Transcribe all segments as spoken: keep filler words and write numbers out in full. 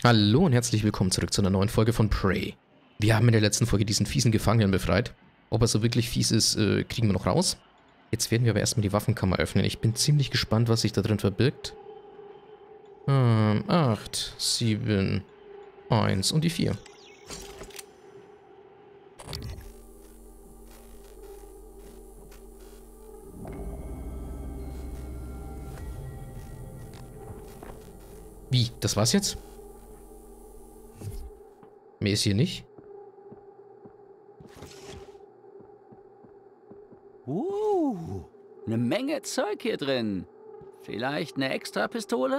Hallo und herzlich willkommen zurück zu einer neuen Folge von Prey. Wir haben in der letzten Folge diesen fiesen Gefangenen befreit. Ob er so wirklich fies ist, äh, kriegen wir noch raus. Jetzt werden wir aber erstmal die Waffenkammer öffnen. Ich bin ziemlich gespannt, was sich da drin verbirgt. Ähm, acht, sieben, eins und die vier. Wie? Das war's jetzt? Mehr ist hier nicht. Uh, eine Menge Zeug hier drin. Vielleicht eine Extra-Pistole?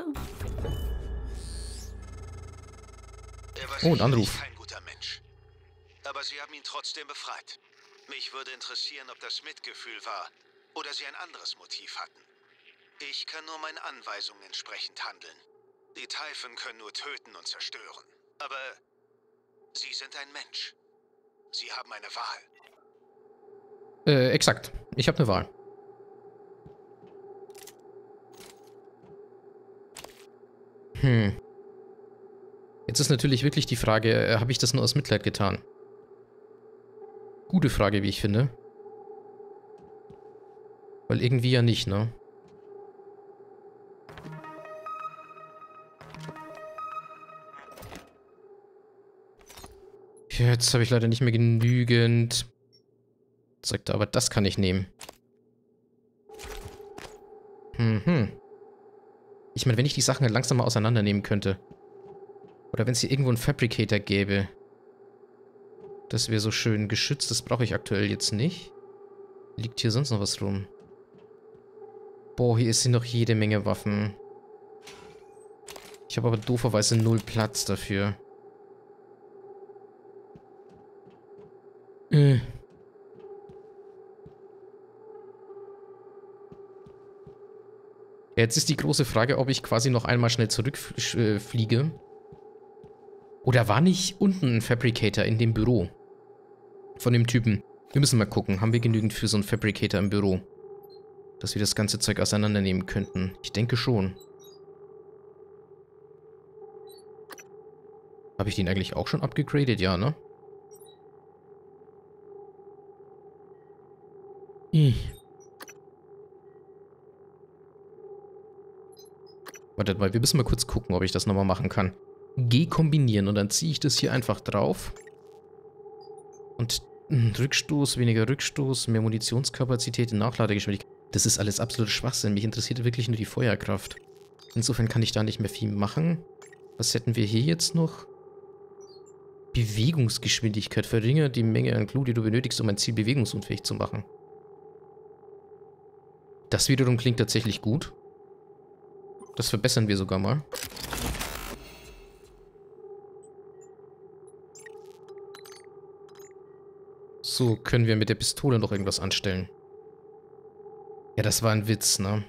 Er war Oh, ein Anruf. sicherlich kein guter Mensch. Aber Sie haben ihn trotzdem befreit. Mich würde interessieren, ob das Mitgefühl war oder Sie ein anderes Motiv hatten. Ich kann nur meinen Anweisungen entsprechend handeln. Die Typhon können nur töten und zerstören. Aber Sie sind ein Mensch. Sie haben eine Wahl. Äh, exakt. Ich habe eine Wahl. Hm. Jetzt ist natürlich wirklich die Frage, äh, habe ich das nur aus Mitleid getan? Gute Frage, wie ich finde. Weil irgendwie ja nicht, ne? Jetzt habe ich leider nicht mehr genügend Zeug da, aber das kann ich nehmen. Mhm. Ich meine, wenn ich die Sachen halt langsam mal auseinandernehmen könnte. Oder wenn es hier irgendwo einen Fabricator gäbe. Das wäre so schön geschützt. Das brauche ich aktuell jetzt nicht. Liegt hier sonst noch was rum? Boah, hier sind noch jede Menge Waffen. Ich habe aber dooferweise null Platz dafür. Äh. Jetzt ist die große Frage, ob ich quasi noch einmal schnell zurückfliege. Oder war nicht unten ein Fabricator in dem Büro? Von dem Typen. Wir müssen mal gucken. Haben wir genügend für so einen Fabricator im Büro? Dass wir das ganze Zeug auseinandernehmen könnten. Ich denke schon. Habe ich den eigentlich auch schon abgegradet? Ja, ne? Ih. Wartet mal, wir müssen mal kurz gucken, ob ich das nochmal machen kann. G kombinieren und dann ziehe ich das hier einfach drauf. Und mh, Rückstoß, weniger Rückstoß, mehr Munitionskapazität, Nachladegeschwindigkeit. Das ist alles absolut Schwachsinn. Mich interessiert wirklich nur die Feuerkraft. Insofern kann ich da nicht mehr viel machen. Was hätten wir hier jetzt noch? Bewegungsgeschwindigkeit. Verringert die Menge an Glut, die du benötigst, um ein Ziel bewegungsunfähig zu machen. Das wiederum klingt tatsächlich gut. Das verbessern wir sogar mal. So, können wir mit der Pistole noch irgendwas anstellen? Ja, das war ein Witz, ne?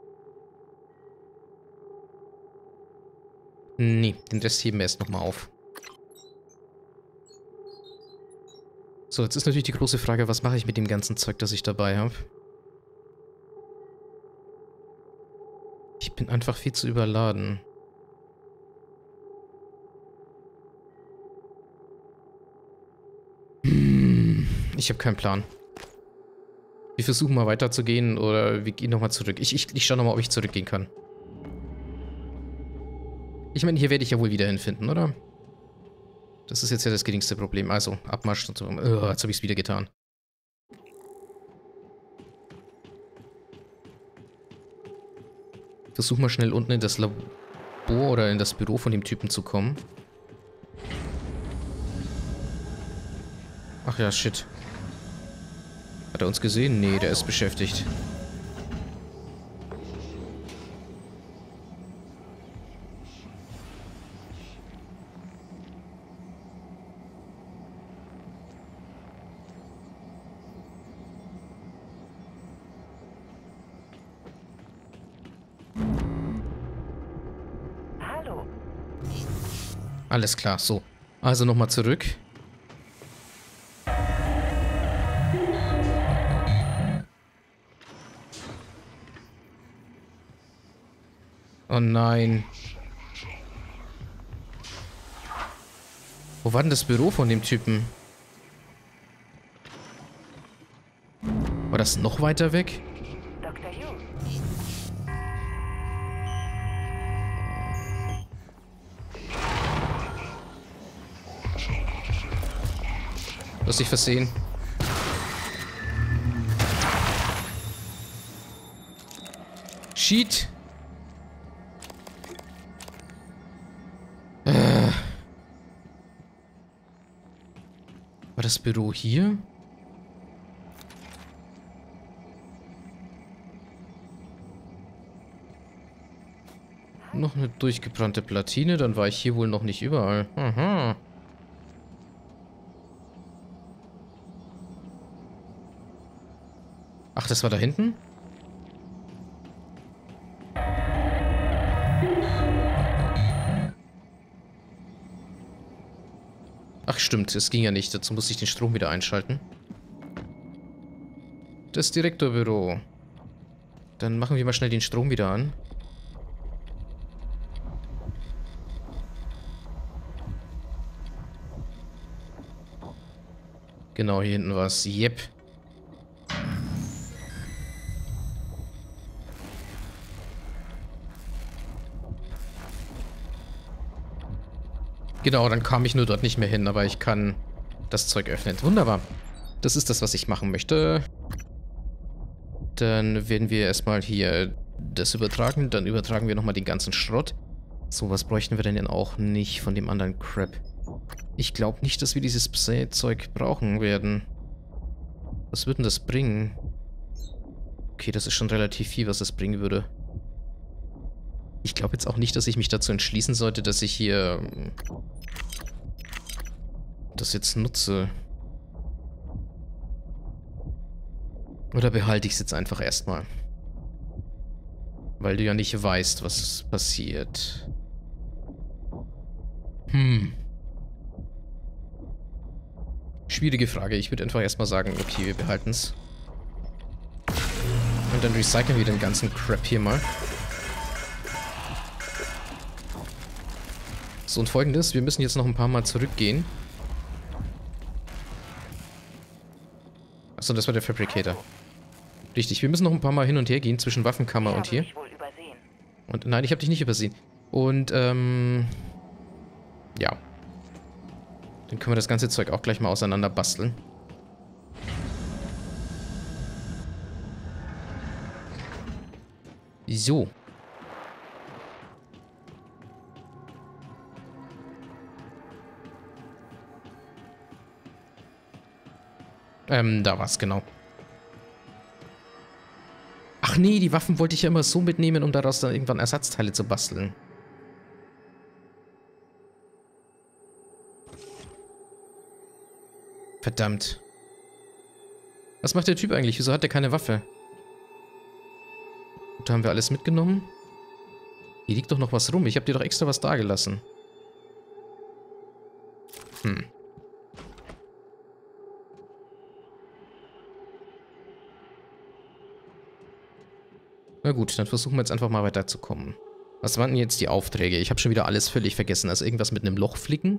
Nee, den Rest heben wir erst nochmal auf. So, jetzt ist natürlich die große Frage, was mache ich mit dem ganzen Zeug, das ich dabei habe? Ich bin einfach viel zu überladen. Ich habe keinen Plan. Wir versuchen mal weiterzugehen oder wir gehen nochmal zurück. Ich, ich, ich schaue nochmal, ob ich zurückgehen kann. Ich meine, hier werde ich ja wohl wieder hinfinden, oder? Das ist jetzt ja das geringste Problem. Also, Abmarsch und so. Oh, jetzt habe ich es wieder getan. Versuch mal schnell unten in das Labor oder in das Büro von dem Typen zu kommen. Ach ja, shit. Hat er uns gesehen? Nee, der ist beschäftigt. Alles klar, so. Also nochmal zurück. Oh nein. Wo war denn das Büro von dem Typen? War das noch weiter weg? Doktor Yu. Du hast dich versehen. Shit. Äh. War das Büro hier? Noch eine durchgebrannte Platine, dann war ich hier wohl noch nicht überall. Aha. Ach, das war da hinten? Ach stimmt, es ging ja nicht. Dazu musste ich den Strom wieder einschalten. Das Direktorbüro. Dann machen wir mal schnell den Strom wieder an. Genau, hier hinten war es. Yep. Genau, dann kam ich nur dort nicht mehr hin, aber ich kann das Zeug öffnen. Wunderbar. Das ist das, was ich machen möchte. Dann werden wir erstmal hier das übertragen. Dann übertragen wir nochmal den ganzen Schrott. So, was bräuchten wir denn denn auch nicht von dem anderen Crap? Ich glaube nicht, dass wir dieses Psi-Zeug brauchen werden. Was würde denn das bringen? Okay, das ist schon relativ viel, was das bringen würde. Ich glaube jetzt auch nicht, dass ich mich dazu entschließen sollte, dass ich hier das jetzt nutze. Oder behalte ich es jetzt einfach erstmal? Weil du ja nicht weißt, was passiert. Hm. Schwierige Frage. Ich würde einfach erstmal sagen, okay, wir behalten es. Und dann recyceln wir den ganzen Crap hier mal. So, und folgendes, wir müssen jetzt noch ein paar Mal zurückgehen. Achso, das war der Fabricator. Richtig, wir müssen noch ein paar Mal hin und her gehen zwischen Waffenkammer und hier. Und nein, ich habe dich nicht übersehen. Und, ähm... ja. Dann können wir das ganze Zeug auch gleich mal auseinander basteln. So. Ähm, da war's, genau. Ach nee, die Waffen wollte ich ja immer so mitnehmen, um daraus dann irgendwann Ersatzteile zu basteln. Verdammt. Was macht der Typ eigentlich? Wieso hat der keine Waffe? Gut, da haben wir alles mitgenommen. Hier liegt doch noch was rum. Ich habe dir doch extra was dagelassen. Hm. Na gut, dann versuchen wir jetzt einfach mal weiterzukommen. Was waren denn jetzt die Aufträge? Ich habe schon wieder alles völlig vergessen. Also irgendwas mit einem Loch flicken.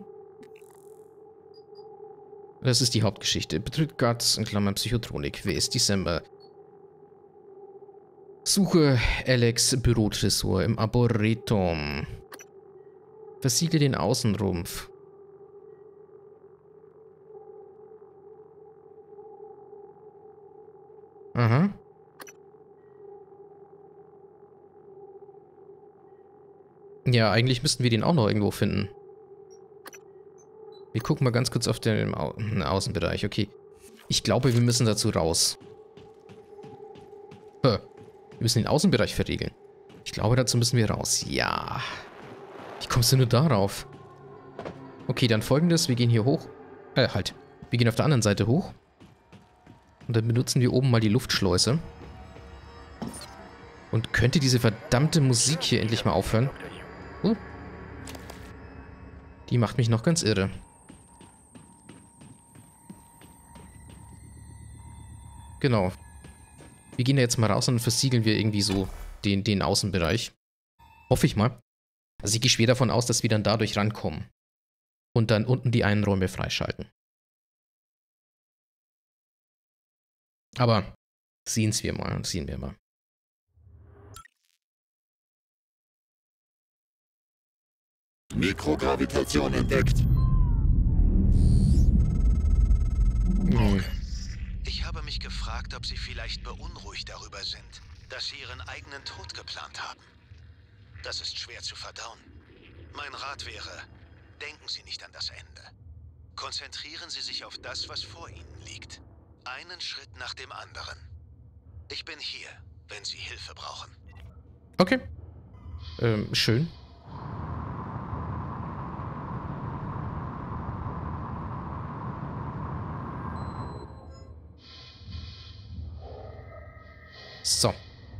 Das ist die Hauptgeschichte. Betritt Guards in Klammern Psychotronik. Wer ist December? Suche Alex Bürotresor im Arboretum. Versiegle den Außenrumpf. Aha. Ja, eigentlich müssten wir den auch noch irgendwo finden. Wir gucken mal ganz kurz auf den Au Außenbereich. Okay. Ich glaube, wir müssen dazu raus. Hä. Wir müssen den Außenbereich verriegeln. Ich glaube, dazu müssen wir raus. Ja. Wie kommst du nur darauf? Okay, dann folgendes. Wir gehen hier hoch. Äh, halt. Wir gehen auf der anderen Seite hoch. Und dann benutzen wir oben mal die Luftschleuse. Und könnte diese verdammte Musik hier endlich mal aufhören? Uh. Die macht mich noch ganz irre. Genau. Wir gehen da jetzt mal raus und versiegeln wir irgendwie so den, den Außenbereich. Hoffe ich mal. Also ich gehe schwer davon aus, dass wir dann dadurch rankommen. Und dann unten die Einräume freischalten. Aber sehen wir mal, sehen wir mal. Mikrogravitation entdeckt. Hm. Ich habe mich gefragt, ob Sie vielleicht beunruhigt darüber sind, dass Sie Ihren eigenen Tod geplant haben. Das ist schwer zu verdauen. Mein Rat wäre, denken Sie nicht an das Ende. Konzentrieren Sie sich auf das, was vor Ihnen liegt. Einen Schritt nach dem anderen. Ich bin hier, wenn Sie Hilfe brauchen. Okay. Ähm, schön. So.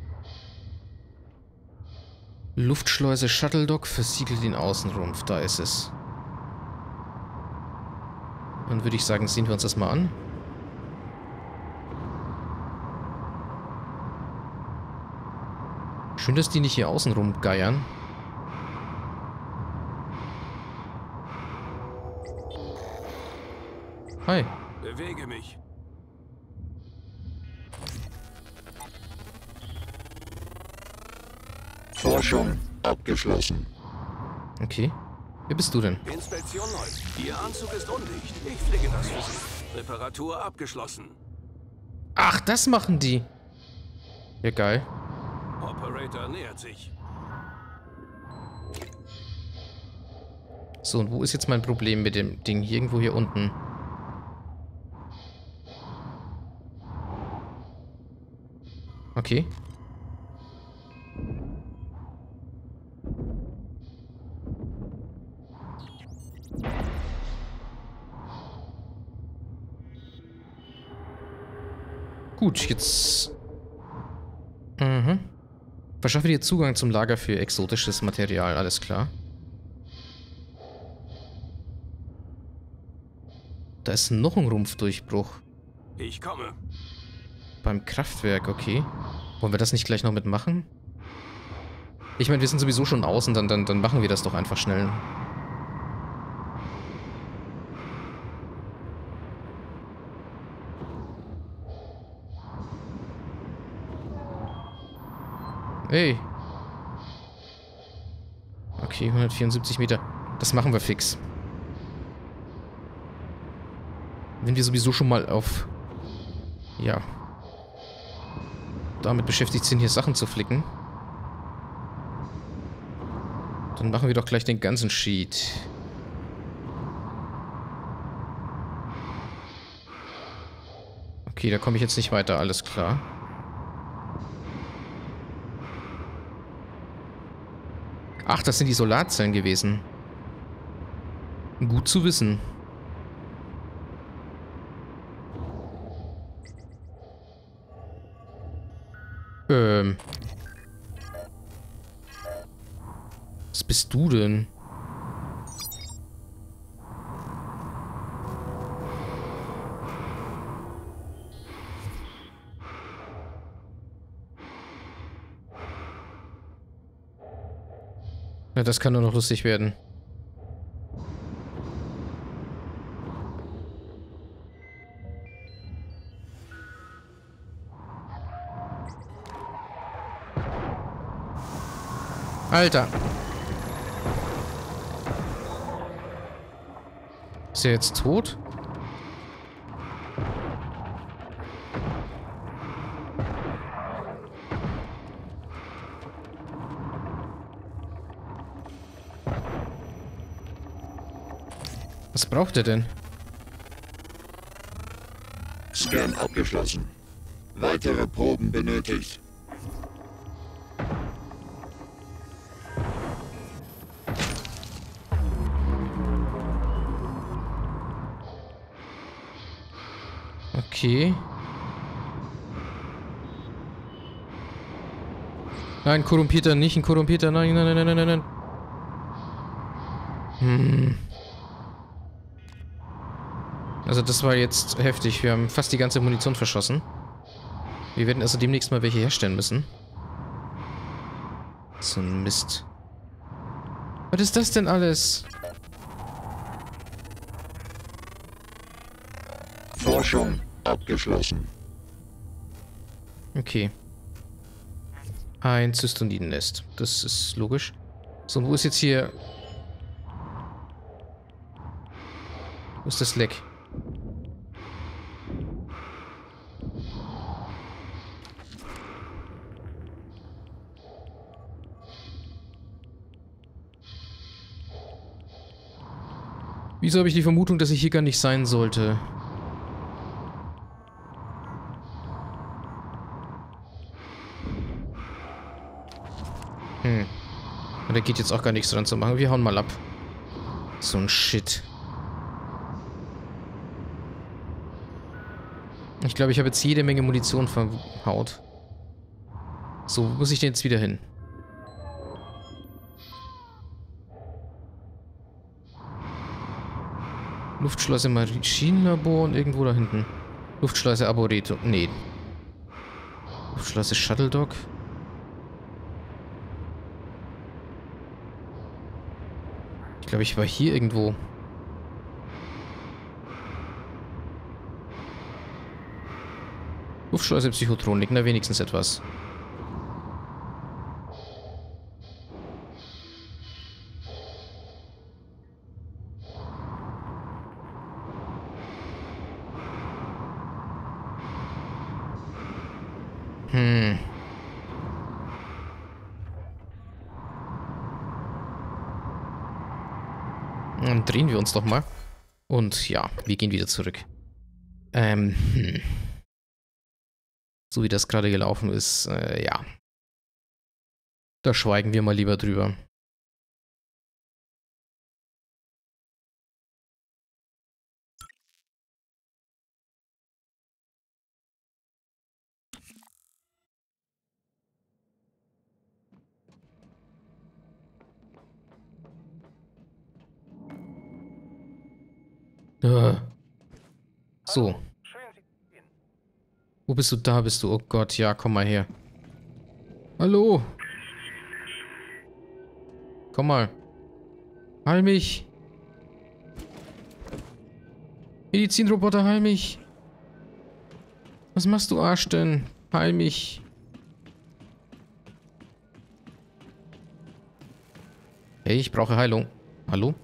Luftschleuse Shuttle Dock versiegelt den Außenrumpf. Da ist es. Dann würde ich sagen, sehen wir uns das mal an. Schön, dass die nicht hier außen rumgeiern. Hi. Bewege mich. Forschung abgeschlossen. Okay. Wer bist du denn? Inspektion läuft. Ihr Anzug ist undicht. Ich pflege das für Sie. Reparatur abgeschlossen. Ach, das machen die. Ja, geil. Operator nähert sich. So, und wo ist jetzt mein Problem mit dem Ding? Irgendwo hier unten. Okay. Gut, jetzt... Mhm. Verschaffe dir Zugang zum Lager für exotisches Material, alles klar. Da ist noch ein Rumpfdurchbruch. Ich komme. Beim Kraftwerk, okay. Wollen wir das nicht gleich noch mitmachen? Ich meine, wir sind sowieso schon außen, dann, dann, dann machen wir das doch einfach schnell. Hey. Okay, hundertvierundsiebzig Meter. Das machen wir fix. Wenn wir sowieso schon mal auf... Ja. Damit beschäftigt sind, hier Sachen zu flicken. Dann machen wir doch gleich den ganzen Sheet. Okay, da komme ich jetzt nicht weiter, alles klar. Ach, das sind die Solarzellen gewesen. Gut zu wissen. Ähm. Was bist du denn? Ja, das kann nur noch lustig werden. Alter. Ist er jetzt tot? Was braucht er denn? Scan abgeschlossen. Weitere Proben benötigt. Okay. Nein, korrumpierter, nicht ein korrumpierter. Nein, nein, nein, nein, nein, nein. Hm. Also das war jetzt heftig. Wir haben fast die ganze Munition verschossen. Wir werden also demnächst mal welche herstellen müssen. So ein Mist. Was ist das denn alles? Forschung abgeschlossen. Okay. Ein Zystonniden-Nest. Das ist logisch. So, und wo ist jetzt hier... Wo ist das Leck? Wieso habe ich die Vermutung, dass ich hier gar nicht sein sollte? Hm. Und da geht jetzt auch gar nichts dran zu machen. Wir hauen mal ab. So ein Shit. Ich glaube, ich habe jetzt jede Menge Munition verhaut. So, wo muss ich denn jetzt wieder hin? Luftschleuse Maschinenlabor und irgendwo da hinten. Luftschleuse Arboretum. Nee. Luftschleuse Shuttle Dock. Ich glaube, ich war hier irgendwo. Luftschleuse Psychotronik. Na, wenigstens etwas. Hm. Dann drehen wir uns doch mal. Und ja, wir gehen wieder zurück. Ähm, hm. So wie das gerade gelaufen ist, äh, ja. Da schweigen wir mal lieber drüber. Äh. So. Wo bist du? Da bist du. Oh Gott, ja, komm mal her. Hallo. Komm mal. Heil mich. Medizinroboter, heil mich. Was machst du, Arsch denn? Heil mich. Hey, ich brauche Heilung. Hallo?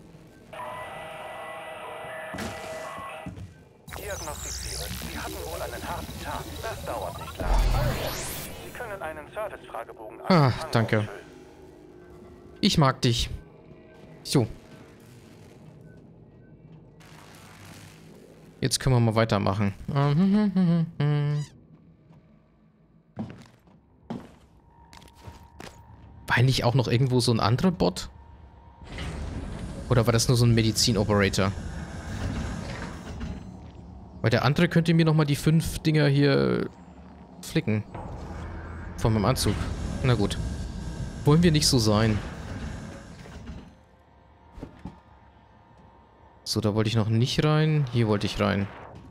Diagnostiziert. Sie hatten wohl einen harten Tag. Das dauert nicht lange. Sie können einen Service-Fragebogen Ah, danke. Ich mag dich. So. Jetzt können wir mal weitermachen. War eigentlich auch noch irgendwo so ein anderer Bot? Oder war das nur so ein Medizin-Operator? Weil der andere könnte mir nochmal die fünf Dinger hier flicken. Von meinem Anzug. Na gut. Wollen wir nicht so sein. So, da wollte ich noch nicht rein. Hier wollte ich rein.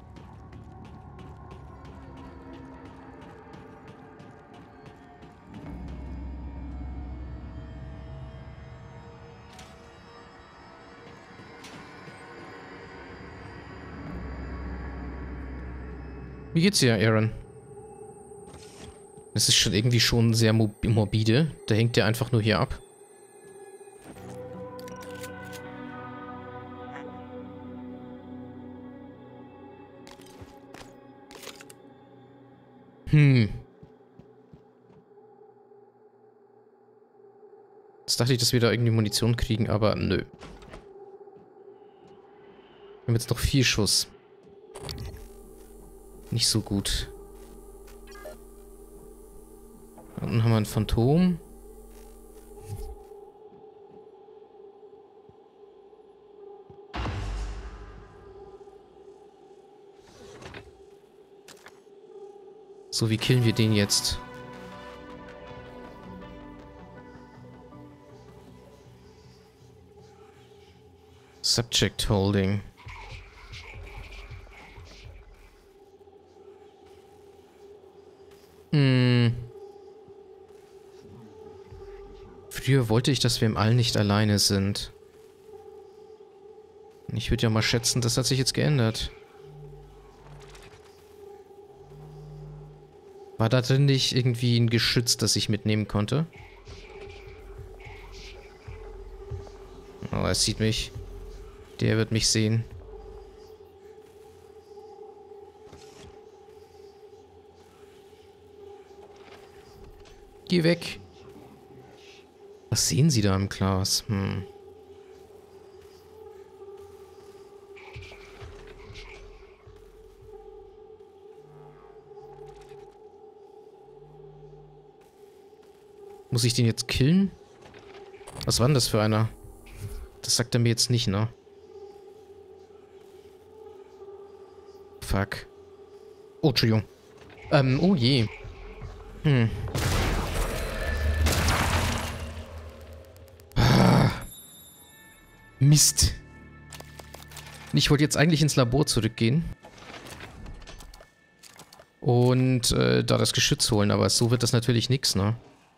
Wie geht's dir, Aaron? Das ist schon irgendwie schon sehr morbide. Da hängt der einfach nur hier ab. Hm. Jetzt dachte ich, dass wir da irgendwie Munition kriegen, aber nö. Wir haben jetzt noch vier Schuss. Nicht so gut. Da unten haben wir ein Phantom. So, wie killen wir den jetzt? Subject Holding. Hm. Früher wollte ich, dass wir im All nicht alleine sind. Ich würde ja mal schätzen, das hat sich jetzt geändert. War da drin nicht irgendwie ein Geschütz, das ich mitnehmen konnte? Oh, er sieht mich. Der wird mich sehen. Geh weg. Was sehen Sie da im Glas? Hm. Muss ich den jetzt killen? Was war denn das für einer? Das sagt er mir jetzt nicht, ne? Fuck. Oh, Entschuldigung. Ähm, oh je. Hm. Ah. Mist. Ich wollte jetzt eigentlich ins Labor zurückgehen. Und äh, da das Geschütz holen, aber so wird das natürlich nix, ne?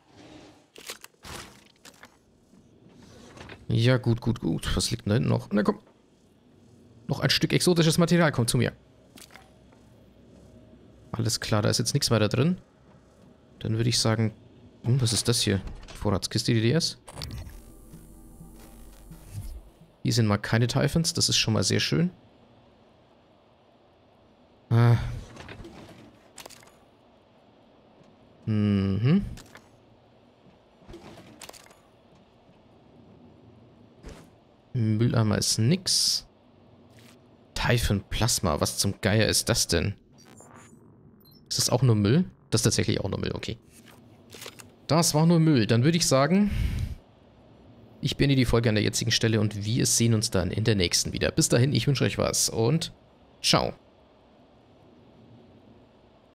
Ja, gut, gut, gut. Was liegt denn da hinten noch? Na komm. Noch ein Stück exotisches Material kommt zu mir. Alles klar, da ist jetzt nichts weiter drin. Dann würde ich sagen... Hm, was ist das hier? Vorratskiste D D S. Hier sind mal keine Typhons, das ist schon mal sehr schön. Ah. Mhm. Mülleimer ist nix. Typhon Plasma, was zum Geier ist das denn? Ist das auch nur Müll? Das ist tatsächlich auch nur Müll, okay. Das war nur Müll. Dann würde ich sagen, ich beende die Folge an der jetzigen Stelle und wir sehen uns dann in der nächsten wieder. Bis dahin, ich wünsche euch was und ciao.